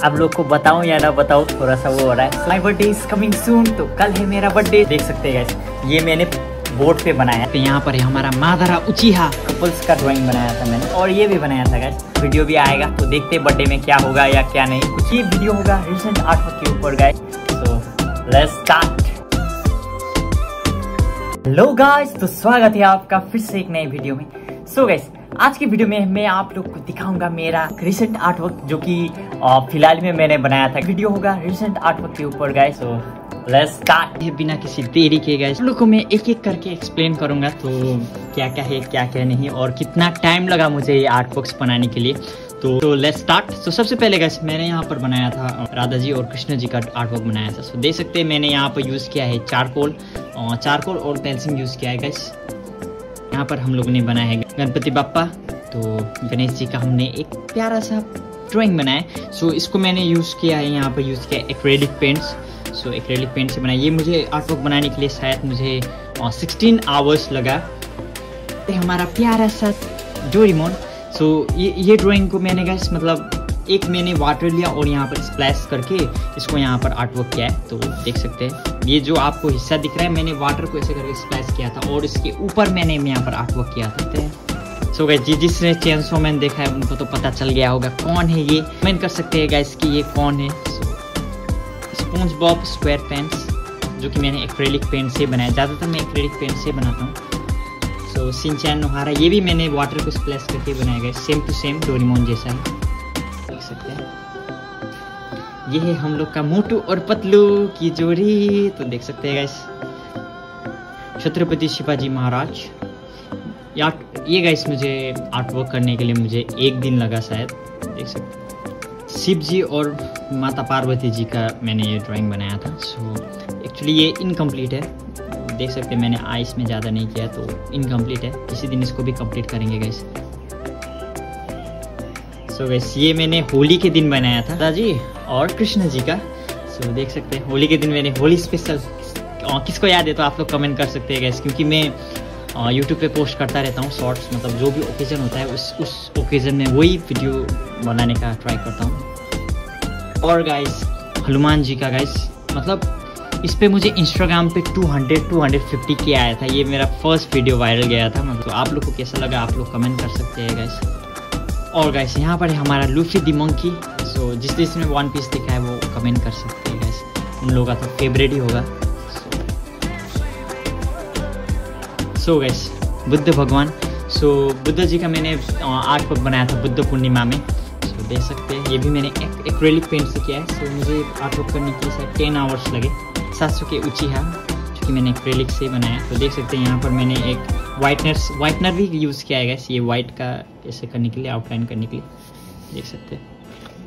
आप लोग को बताऊं या ना बताऊं, थोड़ा सा वो हो रहा है। My birthday is coming soon, तो कल है मेरा बर्थडे। देख सकते हैं गाइस, ये मैंने बोर्ड पे बनाया। तो यहाँ पर हमारा मादारा उचिहा कपल्स का ड्राइंग बनाया था मैंने, और ये भी बनाया था गाइस। वीडियो भी आएगा तो देखते बर्थडे में क्या होगा या क्या नहीं। कुछ ये वीडियो होगा रिसेंट आर्टवर्क के ऊपर गाइस। तो लेट्स स्टार्ट। हेलो गाइस, तो स्वागत है आपका फिर से एक नए वीडियो में। सो गाइस, आज की वीडियो में मैं आप लोग को दिखाऊंगा मेरा रिसेंट आर्टवर्क, जो कि फिलहाल में मैंने बनाया था। वीडियो होगा रिसेंट आर्टवर्क के ऊपर गाइस। So let's start. बिना किसी देरी के गाइस आप लोग को मैं एक एक करके एक्सप्लेन करूंगा, तो क्या क्या है क्या क्या नहीं, और कितना टाइम लगा मुझे ये आर्टवर्क्स बनाने के लिए। तो लेट्स स्टार्ट। तो सबसे पहले गाइस मैंने यहाँ पर बनाया था राधा जी और कृष्ण जी का आर्टवर्क बनाया था। सो देख सकते हैं मैंने यहाँ पर यूज़ किया है चारकोल और पेंसिल यूज़ किया है गाइस। यहाँ पर हम लोगों ने बनाया है गणपति बाप्पा, तो गणेश जी का हमने एक प्यारा सा ड्राइंग बनाया। सो इसको मैंने यूज़ किया है, यहाँ पर यूज़ किया है acrylic paints. So acrylic paint से बनाया। ये मुझे आर्टवर्क बनाने के लिए शायद मुझे 16 आवर्स लगा। हमारा प्यारा सा डोरेमोन। सो ये ड्राइंग को मैंने गाइस मतलब एक मैंने वाटर लिया और यहाँ पर स्प्लैश करके इसको यहाँ पर आर्टवर्क किया है। तो देख सकते हैं ये जो आपको हिस्सा दिख रहा है, मैंने वाटर को ऐसे करके स्प्लैश किया था और इसके ऊपर मैंने यहाँ पर आर्टवर्क किया था। सो गाइस जिसने चेनसो मैन देखा है उनको तो पता चल गया होगा कौन है ये। कमेंट कर सकते हैं गाइस कि ये कौन है। स्पॉन्ज बॉब स्क्वायर पेंट्स, जो कि मैंने एक्रेलिक पेंट से बनाया। ज़्यादातर मैं एक्रेलिक पेंट से बनाता हूँ। सो शिनचैन नोहारा, ये भी मैंने वाटर को स्प्लैश करके बनाया गया। सेम टू सेम डोरेमोन जैसा है, देख सकते हैं। ये है हम लोग का मोटू और पतलू की जोड़ी, तो देख सकते हैं गाइस। छत्रपति शिवाजी महाराज। ये गाइस मुझे आर्टवर्क करने के लिए मुझे 1 दिन लगा शायद, देख सकते हैं। शिव जी और माता पार्वती जी का मैंने ये ड्राइंग बनाया था। सो एक्चुअली ये इनकम्प्लीट है, देख सकते हैं मैंने आइस में ज़्यादा नहीं किया, तो इनकम्प्लीट है। किसी दिन इसको भी कंप्लीट करेंगे गाइस। सो गाइस ये मैंने होली के दिन बनाया था राधा जी और कृष्ण जी का। सो देख सकते हैं होली के दिन मैंने होली स्पेशल, किसको याद है तो आप लोग कमेंट कर सकते हैं गाइस, क्योंकि मैं यूट्यूब पे पोस्ट करता रहता हूँ शॉर्ट्स। मतलब जो भी ओकेजन होता है उस ओकेजन में वही वीडियो बनाने का ट्राई करता हूँ। और गाइस हनुमान जी का गाइस, मतलब इस पे मुझे इंस्टाग्राम पे 250 के आया था। ये मेरा फर्स्ट वीडियो वायरल गया था। मतलब आप लोग को कैसा लगा आप लोग कमेंट कर सकते हैं गाइस। और गाइस यहाँ पर है हमारा लूफी द मंकी। सो जिसने वन पीस देखा है वो कमेंट कर सकते हैं गाइस, उन लोगों का तो फेवरेट ही होगा। सो गाइस बुद्ध भगवान। सो बुद्ध जी का मैंने आर्टवर्क बनाया था बुद्ध पूर्णिमा में। सो देख सकते हैं ये भी मैंने एक्रेलिक पेंट से किया है। सो मुझे आर्टवर्क करने के लिए शायद 10 आवर्स लगे। सात्सुके उचिहा, जो कि मैंने एक्रेलिक से बनाया। तो देख सकते हैं यहाँ पर मैंने एक वाइटनर भी यूज़ किया है गाइस, ये वाइट का ऐसे करने के लिए, आउटलाइन करने के लिए, देख सकते हैं।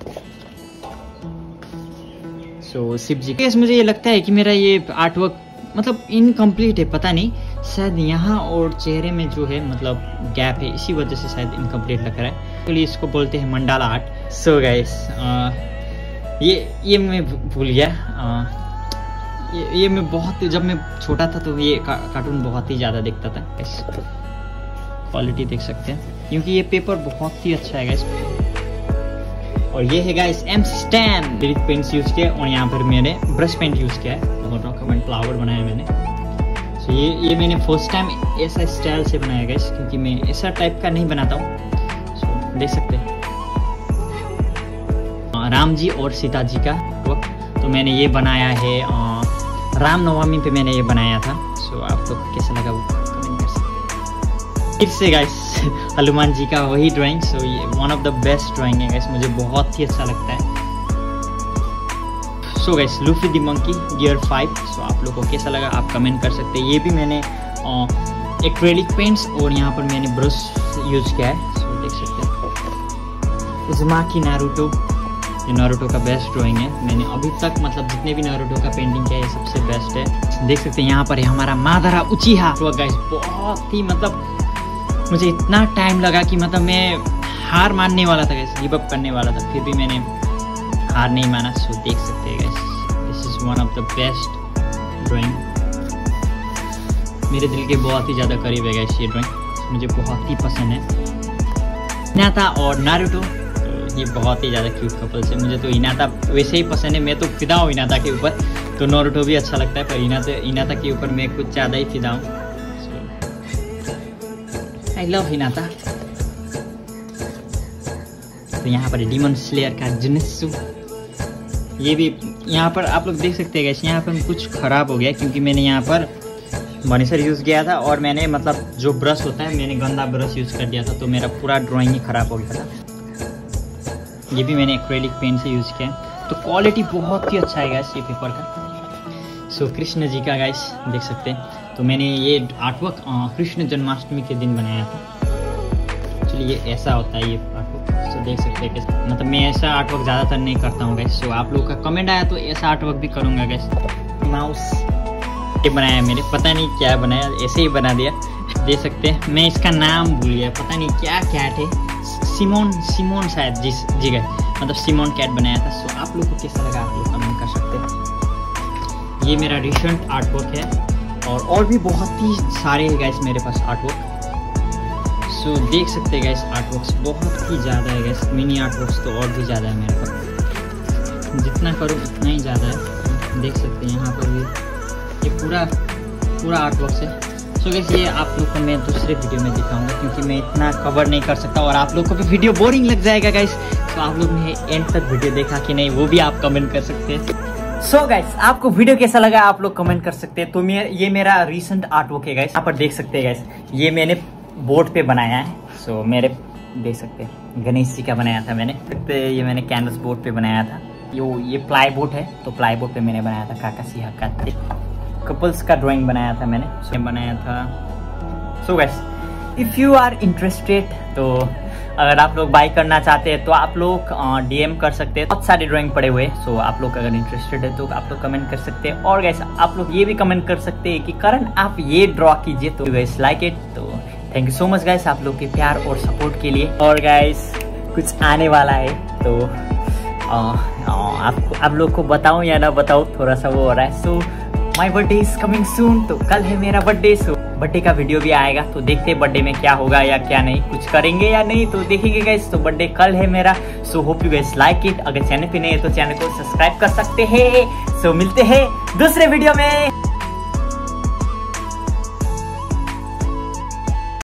सो शिव जी के मुझे ये लगता है कि मेरा ये आर्टवर्क मतलब इनकम्प्लीट है, पता नहीं शायद यहाँ और चेहरे में जो है मतलब गैप है, इसी वजह से शायद इनकम्प्लीट लग रहा है। तो इसको बोलते हैं मंडाला आर्ट। सो गाइस ये मैं भूल गया। ये मैं बहुत, जब मैं छोटा था तो ये कार्टून बहुत ही ज़्यादा देखता था। क्वालिटी देख सकते हैं, क्योंकि ये पेपर बहुत ही अच्छा है गाइस। और ये है गाइस एम स्टैन पेंट्स यूज़ किया, और यहाँ पर मैंने ब्रश पेंट यूज़ किया है। फ्लावर बनाया मैंने। सो ये मैंने फर्स्ट टाइम ऐसा स्टाइल से बनाया गाइस, क्योंकि मैं ऐसा टाइप का नहीं बनाता हूँ। सो देख सकते हैं राम जी और सीता जी का वक्त, तो मैंने ये बनाया है रामनवमी पे मैंने ये बनाया था। सो आप लोग कैसा लगा वो कमेंट कर सकते हैं। फिर से गाइस हनुमान जी का वही ड्राइंग। सो ये one of the best drawing है गाइस, मुझे बहुत ही अच्छा लगता है। So guys Luffy the monkey gear 5। So आप लोगों को कैसा लगा आप कमेंट कर सकते हैं। ये भी मैंने एक्रेलिक पेंट्स और यहाँ पर मैंने ब्रश यूज़ किया है। सो देख सकते हैं उज़ुमाकी नारुतो, ये नारुतो का बेस्ट ड्राइंग है। मैंने अभी तक मतलब जितने भी नारुतो का पेंटिंग किया है ये सबसे बेस्ट है। देख सकते हैं यहाँ पर है हमारा मादारा उचिहा। तो गाइस बहुत ही मतलब मुझे इतना टाइम लगा कि मतलब मैं हार मानने वाला था गाइस, गिव अप करने वाला था, फिर भी मैंने हार नहीं माना। सो देख सकते हैं guys this is one of the best drawing, मेरे दिल के बहुत ही ज़्यादा करीब है गाइस ये ड्राइंग, मुझे बहुत ही पसंद है। हिनाता और नारुतो, तो ये बहुत ही ज़्यादा क्यूट कपल्स है। मुझे तो हिनाता वैसे ही पसंद है, मैं तो फिदा हूँ हिनाता के ऊपर। तो नारुतो भी अच्छा लगता है, पर हिनाता के ऊपर मैं कुछ ज़्यादा ही फिदा हूँ। I love Hinata. तो यहाँ पर डीमन स्लेयर का जुनित्सु, ये भी यहाँ पर आप लोग देख सकते हैं गाइस। यहाँ पर कुछ ख़राब हो गया क्योंकि मैंने यहाँ पर मनीसर यूज़ किया था और मैंने मतलब जो ब्रश होता है मैंने गंदा ब्रश यूज़ कर दिया था, तो मेरा पूरा ड्राइंग ही ख़राब हो गया था। ये भी मैंने एक्रेलिक पेन से यूज़ किया, तो क्वालिटी बहुत ही अच्छा है गाइस ये पेपर का। सो कृष्ण जी का गाइस देख सकते हैं। तो मैंने ये आर्टवर्क कृष्ण जन्माष्टमी के दिन बनाया था। चलिए ऐसा होता है ये आर्टवर्क। सो देख सकते हैं कैसे, मतलब मैं ऐसा आर्टवर्क ज़्यादातर नहीं करता हूँ गाइस। सो आप लोग का कमेंट आया तो ऐसा आर्टवर्क भी करूँगा गाइस। माउस ये बनाया मैंने, पता नहीं क्या बनाया, ऐसे ही बना दिया। देख सकते हैं, मैं इसका नाम भूल गया, पता नहीं क्या कैट है, सिमोन शायद जी गए, मतलब सिमोन कैट बनाया था। सो आप लोग को कैसा लगा आप लोग कमेंट कर सकते हैं। ये मेरा रिसेंट आर्टवर्क है और भी बहुत ही सारे हैं गाइस मेरे पास आर्टवर्क। सो देख सकते हैं गाइस आर्टवर्क्स बहुत ही ज़्यादा है गाइस। मिनी आर्टवर्क्स तो और भी ज़्यादा है मेरे पास, जितना करूँ उतना ही ज़्यादा है। देख सकते हैं यहाँ पर भी ये पूरा आर्टवर्क है। सो गाइस ये आप लोग को मैं दूसरे वीडियो में दिखाऊंगा क्योंकि मैं इतना कवर नहीं कर सकता और आप लोग को भी वीडियो बोरिंग लग जाएगा गाइस। तो आप लोग ने एंड तक वीडियो देखा कि नहीं वो भी आप कमेंट कर सकते हैं। सो गाइस आपको वीडियो कैसा लगा आप लोग कमेंट कर सकते हैं। तो ये मेरा रिसेंट आर्टवर्क है गाइस, यहाँ पर देख सकते हैं गाइस। ये मैंने बोर्ड पे बनाया है। सो मेरे देख सकते हैं गणेश जी का बनाया था मैंने। ये मैंने कैनवस बोर्ड पे बनाया था। ये प्लाई बोर्ड है, तो प्लाई बोर्ड पे मैंने बनाया था काकाशी हकाते कपल्स का ड्राइंग बनाया था मैंने बनाया था। So guys if you are interested, तो अगर आप लोग बाय करना चाहते हैं तो आप लोग डीएम कर सकते हैं। बहुत सारे ड्राइंग पड़े हुए हैं। सो आप लोग अगर इंटरेस्टेड है तो आप लोग कमेंट कर सकते हैं। और गाइस आप लोग ये भी कमेंट कर सकते हैं कि करण आप ये ड्रॉ कीजिए, तो गाइस लाइक इट। तो thank you so much guys आप लोग के प्यार और सपोर्ट के लिए। और गाइस कुछ आने वाला है, तो आप लोग को बताऊं या ना बताऊं, थोड़ा सा वो हो रहा है। So my birthday is coming soon, तो कल है मेरा बर्थडे। सो बर्थडे का वीडियो भी आएगा, तो देखते हैं बर्थडे में क्या होगा या क्या नहीं, कुछ करेंगे या नहीं, तो देखेंगे गाइस। तो बर्थडे कल है मेरा। So hope you guys like it. अगर चैनल पे नहीं है तो चैनल को सब्सक्राइब कर सकते हैं। सो मिलते हैं दूसरे वीडियो में।